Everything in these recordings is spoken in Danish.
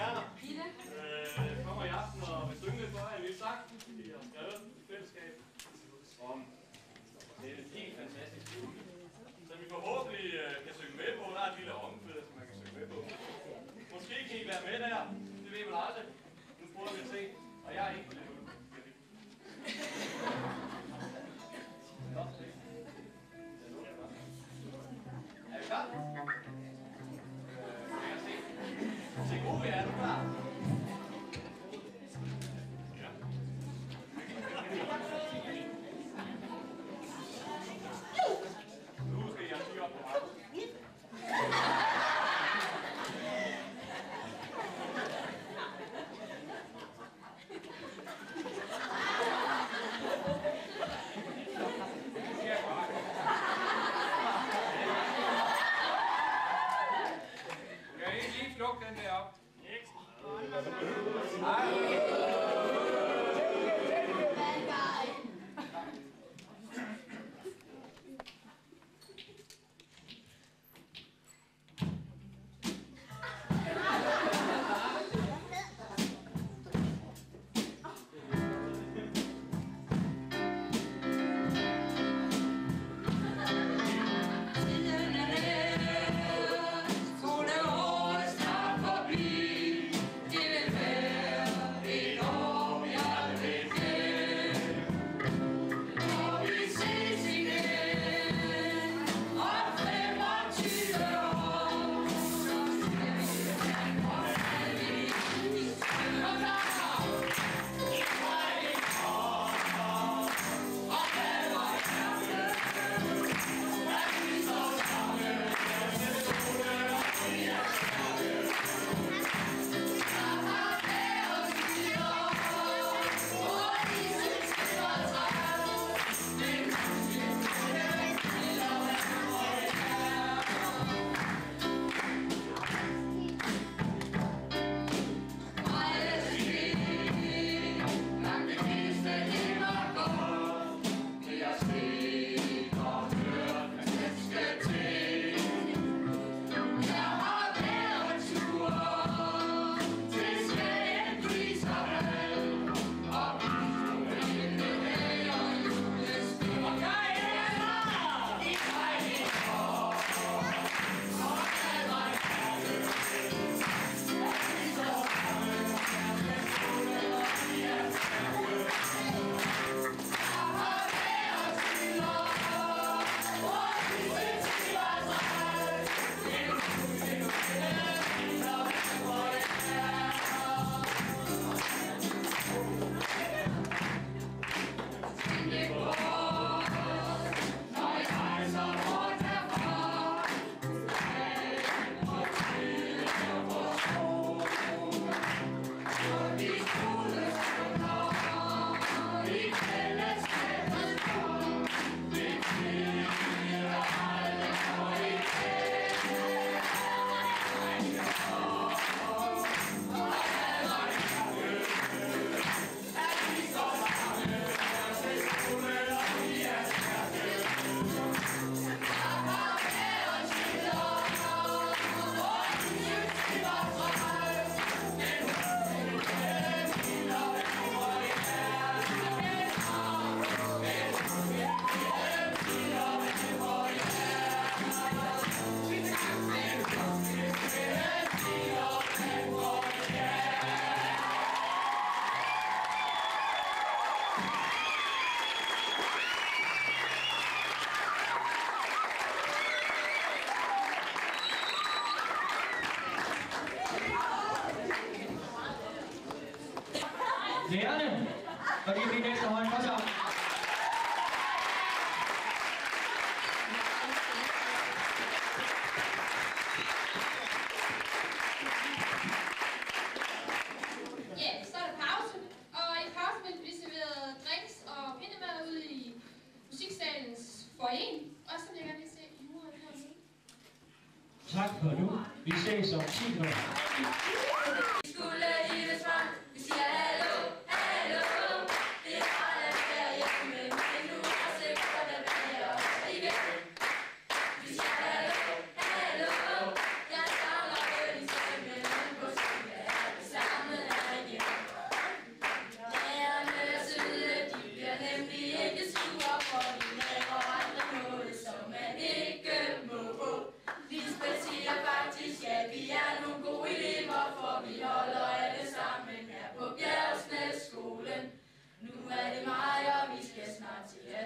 stjerner kommer i aften og vil synge lidt for jer en lille sang, vi har skrevet i fællesskab om det er en helt fantastisk jul, som vi forhåbentlig kan synge med på. Der er et lille omkvæd, som man kan synge med på. Måske kan I være med der, det ved man aldrig. Nu prøver vi at se, og jeg er ikke på det nu. Er vi klar? Se gode, er du klar? Ja. Nu skal jeg kigge op på ham. Luk den der op. Lærerne, og det er min næste hånd. Kom så. Ja, så er der pause, og i pausen vil vi blive serveret drinks og pindemad ude i musiksalens foyer, og så vil jeg gerne lige se juret hernede. Tak for nu. Vi ses om 10 minutter. Skulle i det smart, vi siger hallo, hallo. Det er bare at være hjemme, men nu er sikkert at være igen. Vi siger hallo, hallo. Jeg savner vel i stemmen på sin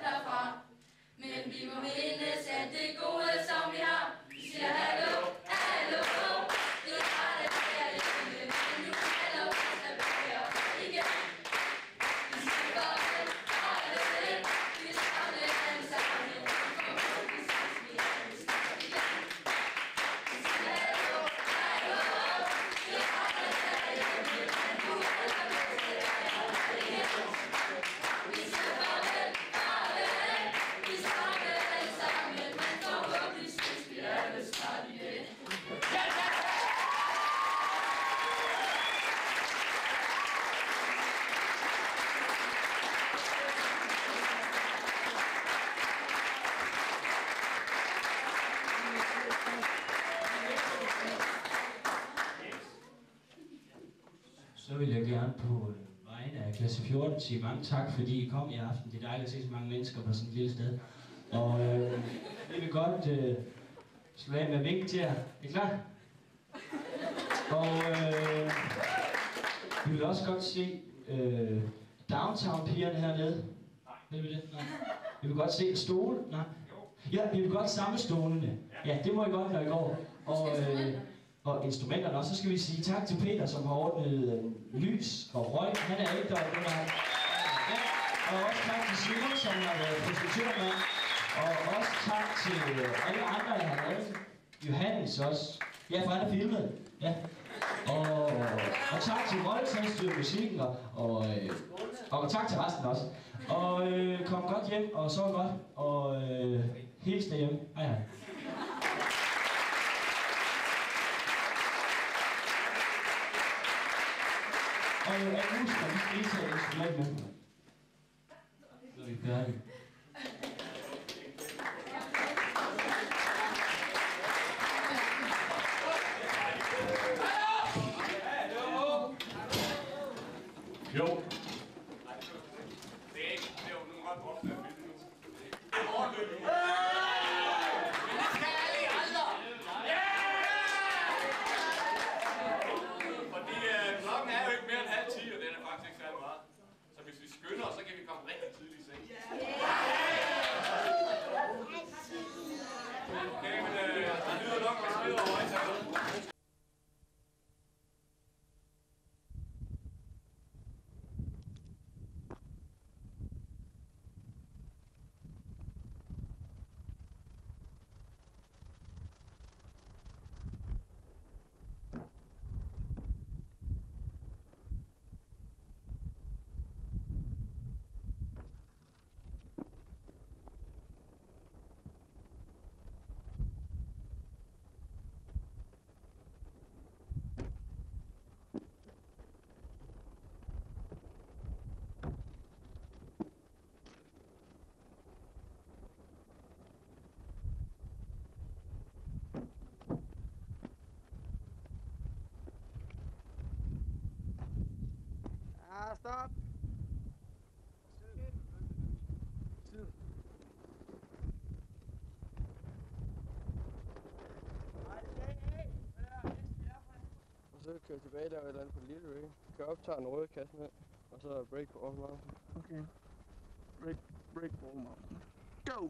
herfra. Men vi må mindes alt det gode, som vi har. Vi siger hallo, hallo. Det er rart at være hjemme, men nu er der plads at være igen. Vi siger farvel, farvel. Vi savner alle sammen. Forhåbentlig ses vi alle snart igen. Vi siger hallo, hallo. Det er rart at være hjemme, men nu er der plads at være igen. Vi siger farvel, farvel. Vi savner alle sammen, men forhåbentlig ses vi alle snart igen. Så vil jeg gerne på vegne af klasse 14 sige mange tak, fordi I kom i aften. Det er dejligt at se så mange mennesker på sådan et lille sted. Og vi vil godt slå af med vink til jer. Er I klar? Og vi vil også godt se Downtown-pigerne hernede. Vil vi det? Nej. Vi vil godt se stole. Nej. Ja, vi vil godt samle stolene. Ja, det må I godt, når I går. Og instrumenterne også. Så skal vi sige tak til Peter, som har ordnet lys og røg. Han er ikke der. Ja. Og også tak til Simon, som har været projektørmand. Og også tak til alle andre, jeg har lavet. Johannes også. Ja, for han er filmet. Ja. Og tak til Rolf, han styrer musikken. Og tak til resten også. Og kom godt hjem og sov godt. Og hils derhjemme. Hej hej. Og jeg husker, at vi skal lige tage instrument med. Så er vi færdige. Jo. Det er ikke. Det er jo nogle ret ofte at finde nu. Det er ordentligt. Men det skal alle I andre. Ja! Fordi klokken er jo ikke mere end 9:30, og den er faktisk ikke særlig meget. Så hvis vi skynder os, så kan vi komme rigtig tidligt i seng. Okay, men der lyder nok med skridt over højtaler. Stop. Og så kører tilbage der et eller andet på Lille Ray. Kører op, tager en rød kasse ned, og så break på Old Mountain. Okay. Break på Old Mountain. Go!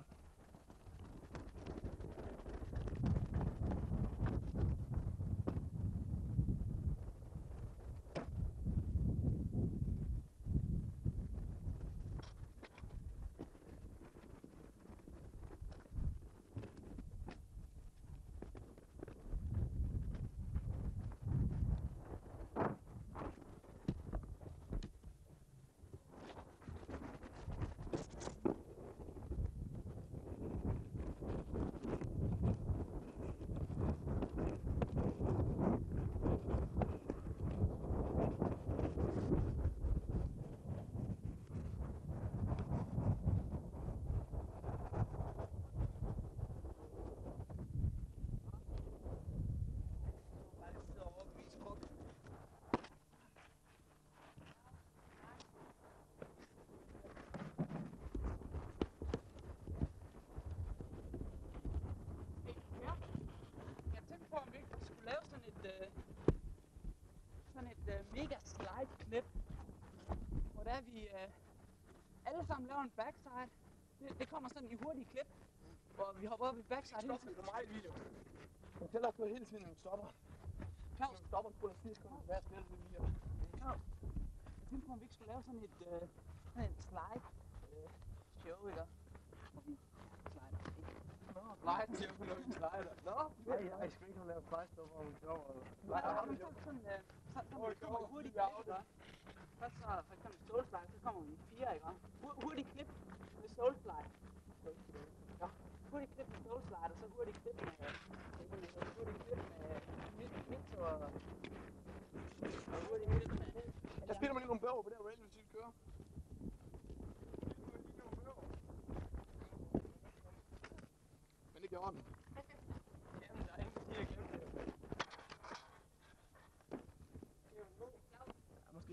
mega slide klip, hvor der vi alle sammen laver en backside, Det kommer sådan i hurtige klip, hvor vi hopper op i backside hele tiden. Stop på mig i video. Du tæller på hele tiden, når du stopper. Claus, Du stopper på 4 sekunder. Hvad spiller du lige? Claus, jeg tænkte på, om vi ikke skulle lave sådan et slide show, ikke? Hvor vi slider. Slide til på nogle slider. Nå, jeg skal ikke have lavet slide stop, hvor hun sjov. Nej, sådan hurtigt klip, ikke? Først så for eksempel soulslide, så kommer vi i 4, ikke? Hurtigt klip med soulslide. Ja, hurtigt klip med soulslide, og så hurtigt klip med mix og hurtigt klip med... Jeg spiller mig lige nogle bøger på det her rail, hvis I kører. Men det gjorde den. Jamen, der er ingen stiger glemt det. Ja, måske.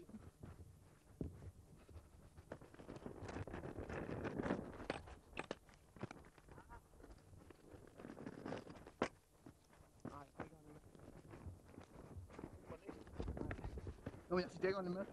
Nej, det gør den ikke. Jo, jeg fik dækkerne med.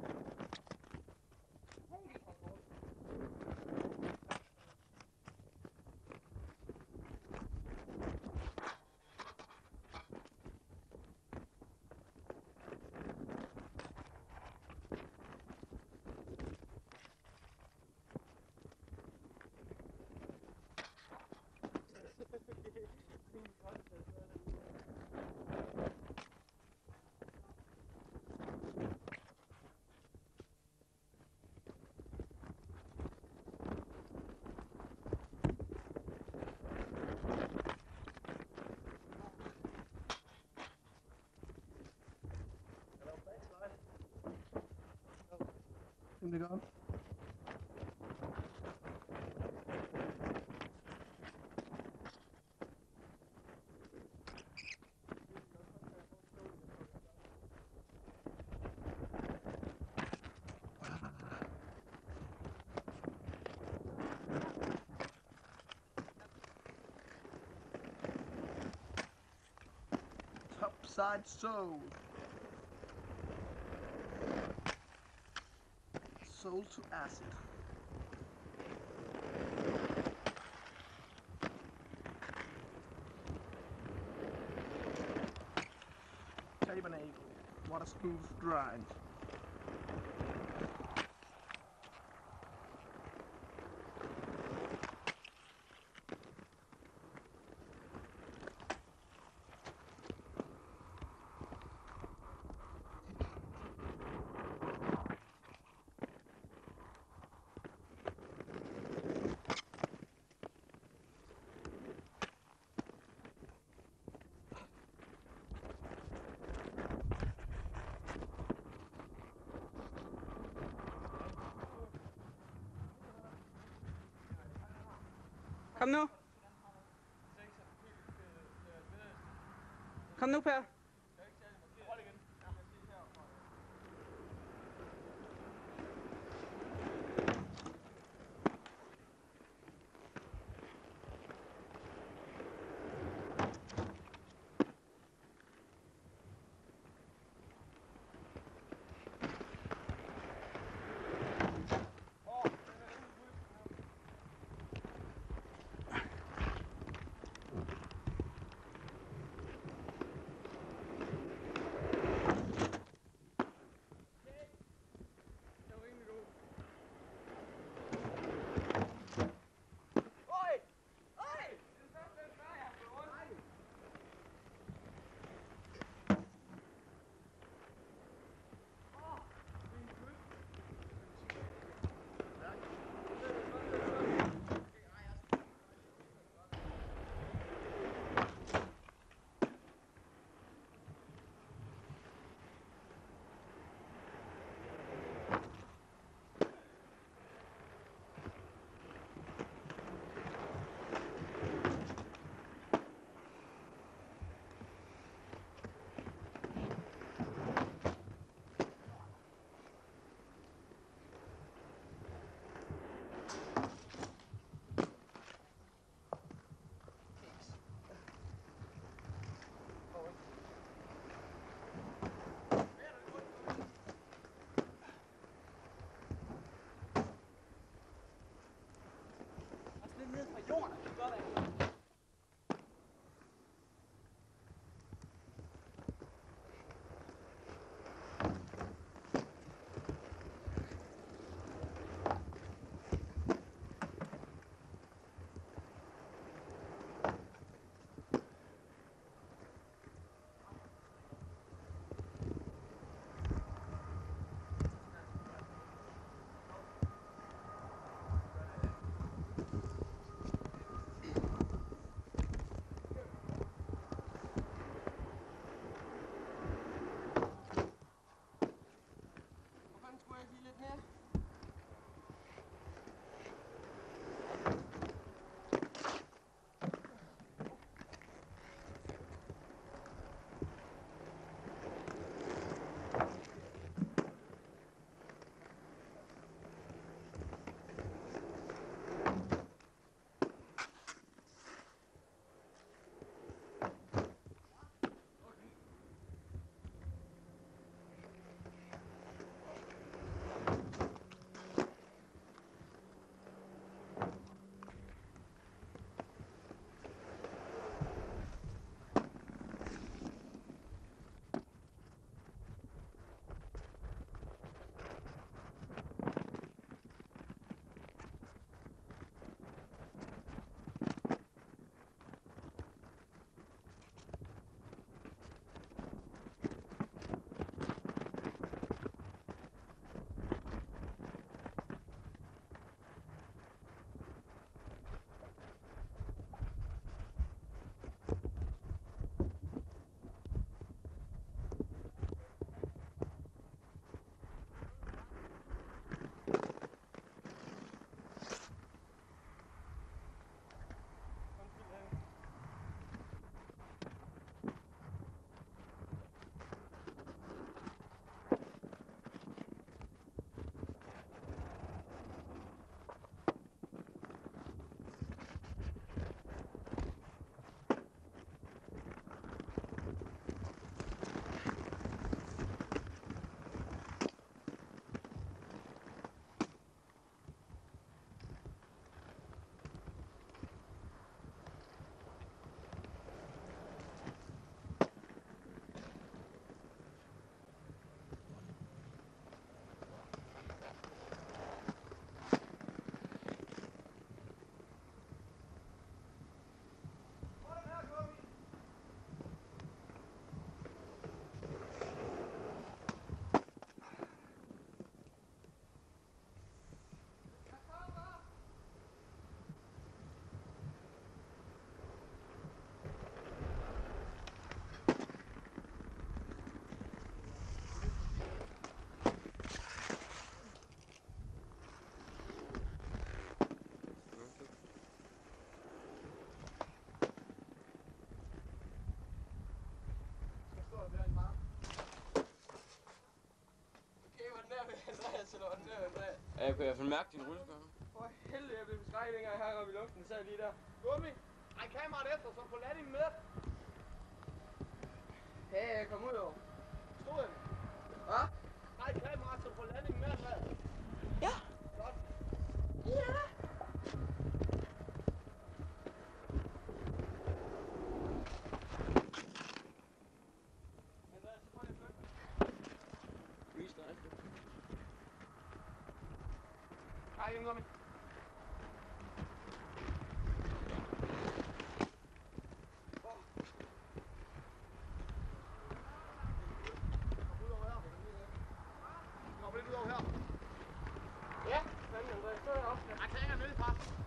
Det gør. Topside soul. Soul to acid. Tabernacle. What a smooth grind. Kom nu. Kom nu, Per. Ja, jeg kunne i hvert fald mærke din rulleskøjter. For helvede, jeg blev beskrækket dengang jeg hang op i luften, så sad lige der. Gummi, ej kameraet efter, så på landing med. Ja, kom ud over. Stod den? Hva? Nej, kameraet, så på landing med, hvad? Ja. Godt. Ja. Hej, Gummi. Ja, fanden, Andreas, så er jeg også. Jeg kan ikke have nede i